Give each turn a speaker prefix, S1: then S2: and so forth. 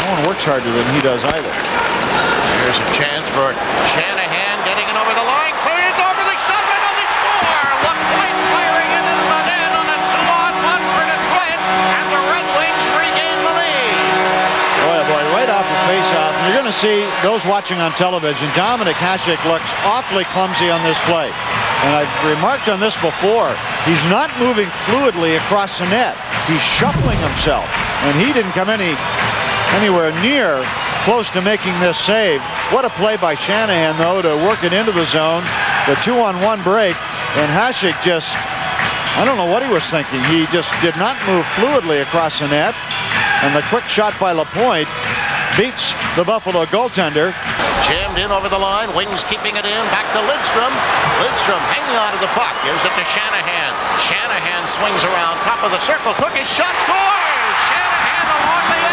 S1: No one works harder than he does either.
S2: Here's a chance for Shanahan getting it over the line. Cleared over the shot and on the score. Lapointe firing it into the net on a 2-on-1 for Detroit, and the Red Wings regain the lead.
S1: Boy, right off the faceoff. You're going to see those watching on television. Dominic Hasek looks awfully clumsy on this play. And I've remarked on this before. He's not moving fluidly across the net. He's shuffling himself. And he didn't come anywhere near close to making this save. What a play by Shanahan, though, to work it into the zone. The 2-on-1 break. And Hasek just, I don't know what he was thinking. He just did not move fluidly across the net. And the quick shot by Lapointe beats the Buffalo goaltender.
S2: Jammed in over the line. Wings keeping it in. Back to Lidstrom. Lidstrom hanging on to the puck. Gives it to Shanahan. Shanahan swings around top of the circle. Took his shot. Scores! Shanahan along the